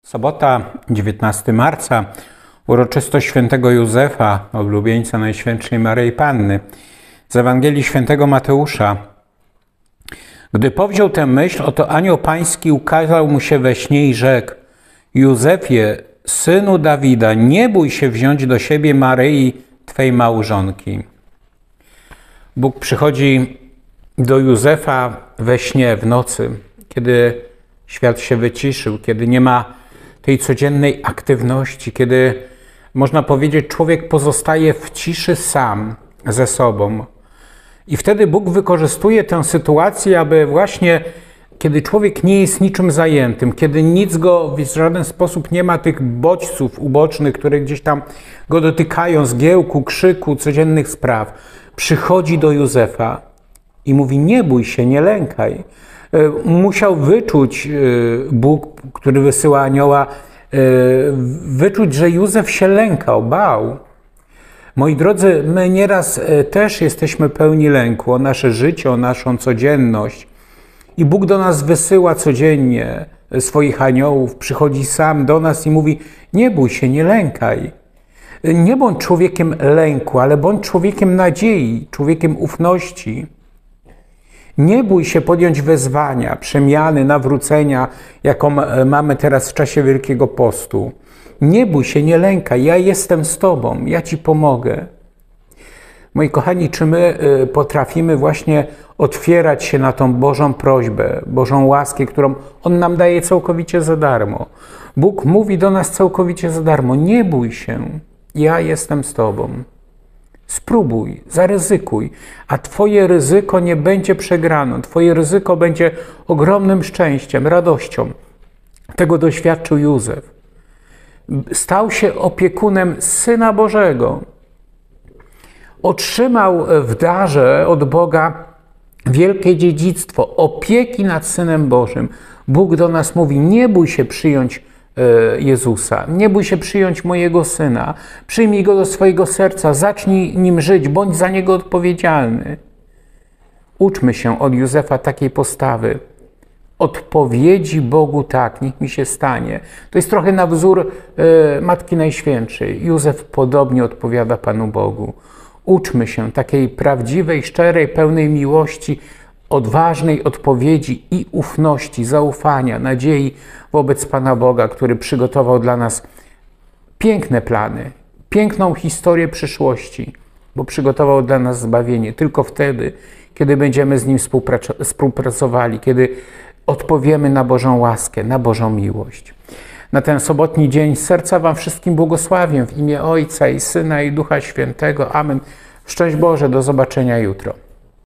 Sobota, 19 marca, uroczystość świętego Józefa, oblubieńca Najświętszej Maryi Panny. Z Ewangelii świętego Mateusza. Gdy powziął tę myśl, oto anioł pański ukazał mu się we śnie i rzekł: Józefie, synu Dawida, nie bój się wziąć do siebie Maryi, twej małżonki. Bóg przychodzi do Józefa we śnie, w nocy, kiedy świat się wyciszył, kiedy nie ma tej codziennej aktywności, kiedy, można powiedzieć, człowiek pozostaje w ciszy sam ze sobą. I wtedy Bóg wykorzystuje tę sytuację, aby właśnie, kiedy człowiek nie jest niczym zajętym, kiedy nic go w żaden sposób nie ma tych bodźców ubocznych, które gdzieś tam go dotykają, zgiełku, krzyku, codziennych spraw, przychodzi do Józefa i mówi: nie bój się, nie lękaj. Musiał wyczuć Bóg, który wysyła anioła, wyczuć, że Józef się lękał, bał. Moi drodzy, my nieraz też jesteśmy pełni lęku o nasze życie, o naszą codzienność. I Bóg do nas wysyła codziennie swoich aniołów, przychodzi sam do nas i mówi: nie bój się, nie lękaj. Nie bądź człowiekiem lęku, ale bądź człowiekiem nadziei, człowiekiem ufności. Nie bój się podjąć wezwania, przemiany, nawrócenia, jaką mamy teraz w czasie Wielkiego Postu. Nie bój się, nie lękaj, ja jestem z Tobą, ja Ci pomogę. Moi kochani, czy my potrafimy właśnie otwierać się na tą Bożą prośbę, Bożą łaskę, którą On nam daje całkowicie za darmo? Bóg mówi do nas całkowicie za darmo: nie bój się, ja jestem z Tobą. Spróbuj, zaryzykuj, a Twoje ryzyko nie będzie przegraną. Twoje ryzyko będzie ogromnym szczęściem, radością. Tego doświadczył Józef. Stał się opiekunem Syna Bożego. Otrzymał w darze od Boga wielkie dziedzictwo, opieki nad Synem Bożym. Bóg do nas mówi: nie bój się przyjąć Jezusa, nie bój się przyjąć mojego Syna, przyjmij Go do swojego serca, zacznij Nim żyć, bądź za Niego odpowiedzialny. Uczmy się od Józefa takiej postawy, odpowiedzi Bogu: tak, niech mi się stanie. To jest trochę na wzór Matki Najświętszej. Józef podobnie odpowiada Panu Bogu. Uczmy się takiej prawdziwej, szczerej, pełnej miłości, odważnej odpowiedzi i ufności, zaufania, nadziei wobec Pana Boga, który przygotował dla nas piękne plany, piękną historię przyszłości, bo przygotował dla nas zbawienie tylko wtedy, kiedy będziemy z Nim współpracowali, kiedy odpowiemy na Bożą łaskę, na Bożą miłość. Na ten sobotni dzień z serca Wam wszystkim błogosławię w imię Ojca i Syna i Ducha Świętego. Amen. Szczęść Boże, do zobaczenia jutro.